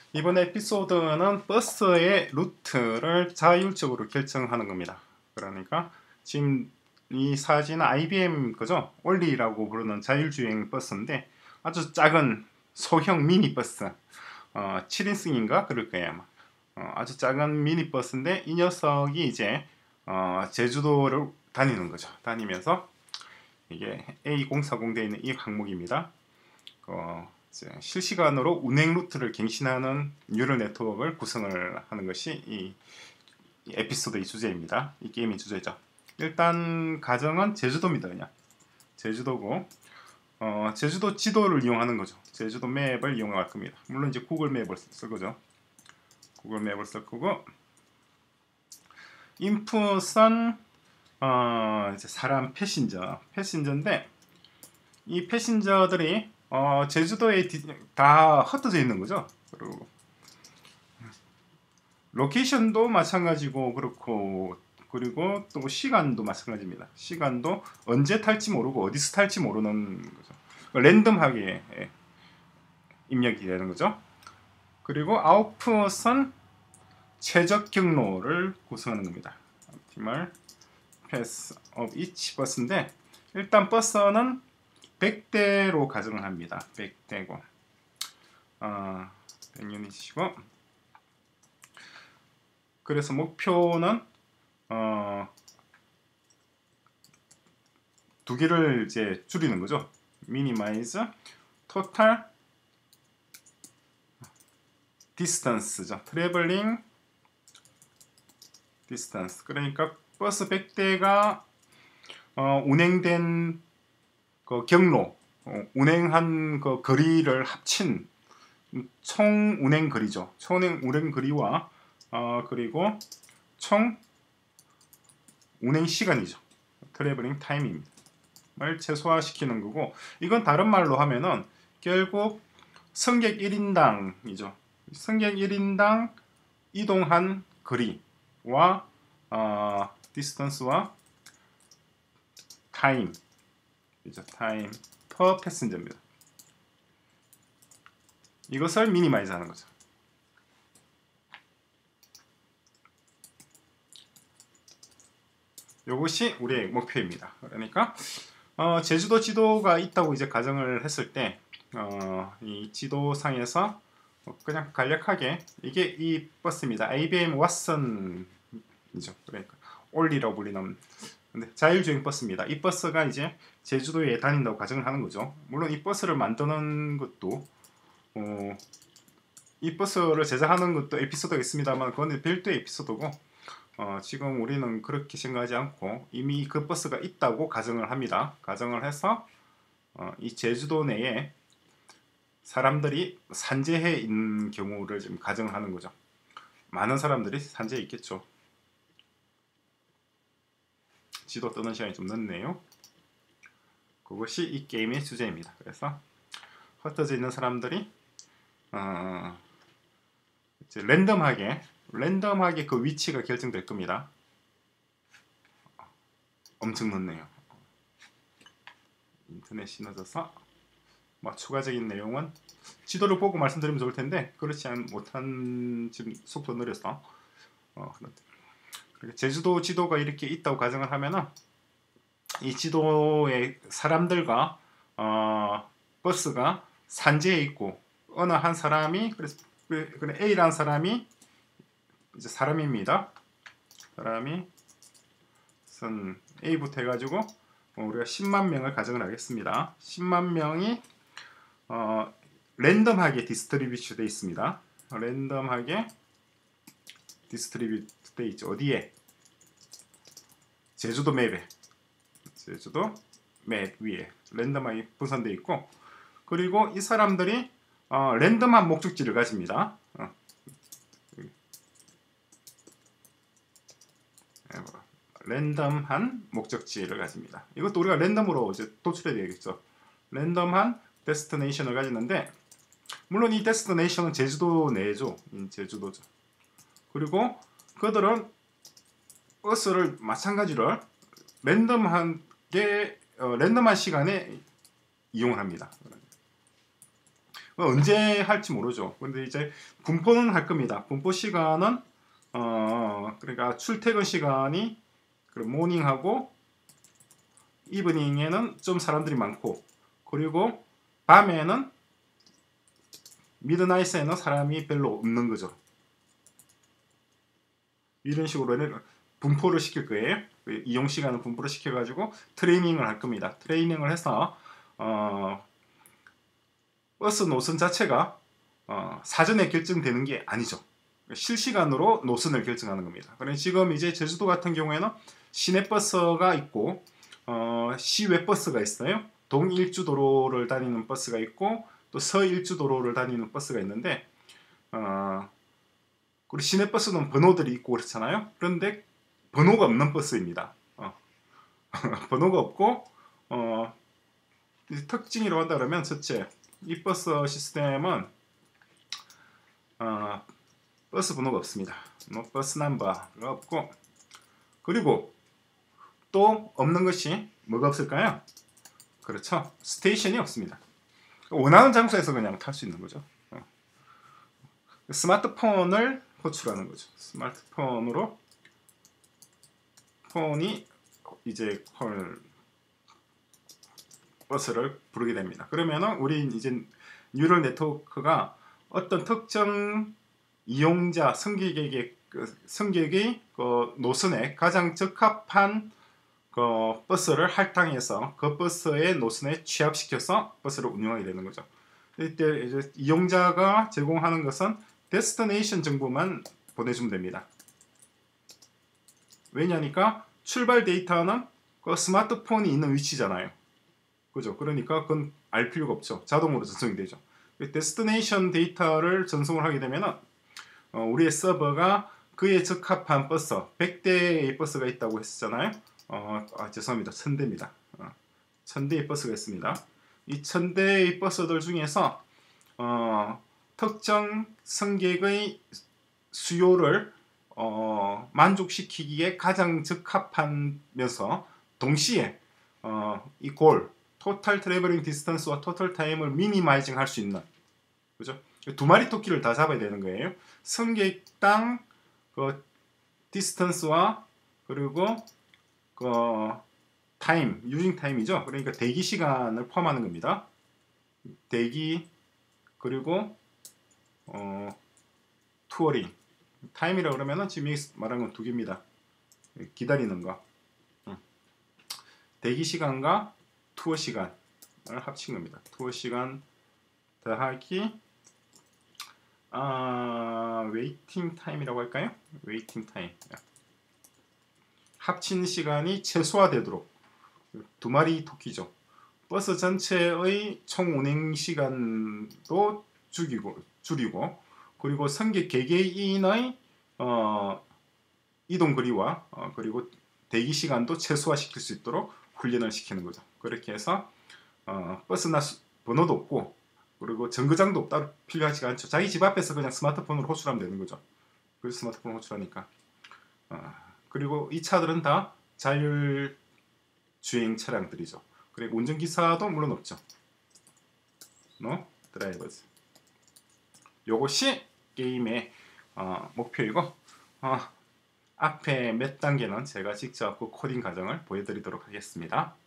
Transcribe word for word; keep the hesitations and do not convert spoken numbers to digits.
이번 에피소드는 버스의 루트를 자율적으로 결정하는 겁니다. 그러니까 지금 이 사진은 아이비엠 거죠? 올리라고 부르는 자율주행 버스인데 아주 작은 소형 미니버스, 어, 칠 인승인가 그럴 거예요 아마. 어, 아주 작은 미니버스인데 이 녀석이 이제 어, 제주도를 다니는 거죠. 다니면서 이게 에이 공사공 되어 있는 이 항목입니다. 어, 실시간으로 운행 루트를 갱신하는 뉴럴 네트워크를 구성을 하는 것이 이, 이 에피소드의 주제입니다. 이 게임의 주제죠. 일단 가정은 제주도입니다. 그냥 제주도고 어, 제주도 지도를 이용하는 거죠. 제주도 맵을 이용할 겁니다. 물론 이제 구글 맵을 쓸 거죠. 구글 맵을 쓸 거고 인풋은 어, 이제 사람 패신저 패신저인데 이 패신저들이 어, 제주도에 디, 다 흩어져 있는 거죠. 그리고 로케이션도 마찬가지고 그렇고 그리고 또 시간도 마찬가지입니다. 시간도 언제 탈지 모르고 어디서 탈지 모르는 거죠. 랜덤하게 입력이 되는 거죠. 그리고 아웃풋은 최적 경로를 구성하는 겁니다. optimal path of each 버스인데 일단 버스는 백 대로 가정을 합니다. 백 대고 어, 백 유닛이고 그래서 목표는 어, 두 개를 이제 줄이는 거죠. minimize total distance죠. traveling distance. 그러니까 버스 백 대가 어, 운행된 그 경로, 어, 운행한 그 거리를 합친 총 운행 거리죠. 총 운행 거리와 어, 그리고 총 운행 시간이죠. 트래블링 타임입니다. 을 최소화시키는 거고 이건 다른 말로 하면은 결국 승객 일 인당이죠. 승객 일 인당 이동한 거리와 어, 디스턴스와 타임 이죠. 타임 per 패신저입니다. 이것을 미니마이즈 하는 거죠. 이것이 우리의 목표입니다. 그러니까 어, 제주도 지도가 있다고 이제 가정을 했을 때, 어, 이 지도상에서 그냥 간략하게 이게 이 버스입니다. 아이비엠 왓슨이죠. 그러니까 올리라고 불리는 근데 자율주행 버스입니다. 이 버스가 이제 제주도에 다닌다고 가정을 하는 거죠. 물론 이 버스를 만드는 것도 어, 이 버스를 제작하는 것도 에피소드가 있습니다만 그건 별도의 에피소드고 어, 지금 우리는 그렇게 생각하지 않고 이미 그 버스가 있다고 가정을 합니다. 가정을 해서 어, 이 제주도 내에 사람들이 산재해 있는 경우를 지금 가정을 하는 거죠. 많은 사람들이 산재해 있겠죠. 지도 뜨는 시간이 좀 늦네요. 그것이 이 게임의 주제입니다. 그래서 흩어져 있는 사람들이 어, 이제 랜덤하게 랜덤하게 그 위치가 결정될 겁니다. 엄청 늦네요. 인터넷이 늦어서 뭐 추가적인 내용은 지도를 보고 말씀드리면 좋을 텐데 그렇지 못한 지금 속도 느려서 어, 제주도 지도가 이렇게 있다고 가정을 하면은 이 지도에 사람들과 어, 버스가 산재해 있고 어느 한 사람이 그래서 A라는 사람이 이제 사람입니다. 사람이 선 A부터 해가지고 우리가 십만 명을 가정을 하겠습니다. 십만 명이 어, 랜덤하게 디스트리뷰트 되어 있습니다. 랜덤하게 디스트리뷰트 되어 있죠. 어디에? 제주도 맵에 제주도 맵 위에 랜덤하게 분산되어 있고 그리고 이 사람들이 어, 랜덤한 목적지를 가집니다. 어. 랜덤한 목적지를 가집니다. 이것도 우리가 랜덤으로 이제 도출해야 되겠죠. 랜덤한 데스티네이션을 가지는데 물론 이 데스티네이션은 제주도 내죠. 제주도죠. 그리고 그들은 버스를 마찬가지로 랜덤하게 어, 랜덤한 시간에 이용을 합니다. 언제 할지 모르죠. 근데 이제 분포는 할 겁니다. 분포 시간은 어 그러니까 출퇴근 시간이 모닝하고 이브닝에는 좀 사람들이 많고, 그리고 밤에는 미드나잇에는 사람이 별로 없는 거죠. 이런 식으로 분포를 시킬 거예요. 이용 시간을 분포를 시켜가지고 트레이닝을 할 겁니다. 트레이닝을 해서 어, 버스 노선 자체가 어, 사전에 결정되는 게 아니죠. 실시간으로 노선을 결정하는 겁니다. 그래서 지금 이제 제주도 같은 경우에는 시내버스가 있고 어, 시외버스가 있어요. 동일주도로를 다니는 버스가 있고 또 서일주도로를 다니는 버스가 있는데 어, 그리고 시내버스는 번호들이 있고 그렇잖아요. 그런데 번호가 없는 버스입니다. 어. 번호가 없고 어, 특징이라고 한다 그러면 첫째, 이 버스 시스템은 어, 버스 번호가 없습니다. 뭐 버스 넘버가 없고, 그리고 또 없는 것이 뭐가 없을까요? 그렇죠. 스테이션이 없습니다. 원하는 장소에서 그냥 탈 수 있는 거죠. 어. 스마트폰을 호출하는 거죠. 스마트폰으로 폰이 이제 콜 버스를 부르게 됩니다. 그러면은 우리 이제 뉴럴 네트워크가 어떤 특정 이용자 승객에게 그 승객의 그 노선에 가장 적합한 그 버스를 할당해서 그 버스의 노선에 취합시켜서 버스를 운영하게 되는 거죠. 이때 이제 이용자가 제공하는 것은 데스티네이션 정보만 보내주면 됩니다. 왜냐니까 출발 데이터는 그 스마트폰이 있는 위치잖아요. 그죠? 그러니까 그건 알 필요가 없죠. 자동으로 전송이 되죠. 데스티네이션 데이터를 전송을 하게 되면 어, 우리의 서버가 그에 적합한 버스, 백 대의 버스가 있다고 했잖아요. 어, 아, 죄송합니다. 천 대입니다. 어, 천 대의 버스가 있습니다. 이 천 대의 버스들 중에서 어, 특정 승객의 수요를 어, 만족시키기에 가장 적합하면서 동시에 어, 이 골, 토탈 트래블링 디스턴스와 토탈 타임을 미니마이징 할 수 있는, 그죠? 두 마리 토끼를 다 잡아야 되는 거예요. 승객당 그 디스턴스와 그리고 그 타임, 유징 타임이죠. 그러니까 대기 시간을 포함하는 겁니다. 대기 그리고 어, 투어링 타임이라고 그러면은 지금 여기 말한 건 두 개입니다. 기다리는 거. 대기 시간과 투어 시간을 합친 겁니다. 투어 시간 더하기 아, 웨이팅 타임이라고 할까요? 웨이팅 타임. 합친 시간이 최소화되도록 두 마리 토끼죠. 버스 전체의 총 운행 시간도 줄이고, 줄이고 그리고 승객 개개인의 어, 이동 거리와 어, 그리고 대기 시간도 최소화시킬 수 있도록 훈련을 시키는 거죠. 그렇게 해서 어, 버스나 수, 번호도 없고 그리고 정거장도 없다 필요하지가 않죠. 자기 집 앞에서 그냥 스마트폰으로 호출하면 되는 거죠. 그래서 스마트폰 호출하니까. 어, 그리고 이 차들은 다 자율 주행 차량들이죠. 그리고 운전기사도 물론 없죠. 노 드라이버즈. 요것이 게임의 어, 목표이고 어, 앞에 몇 단계는 제가 직접 그 코딩 과정을 보여드리도록 하겠습니다.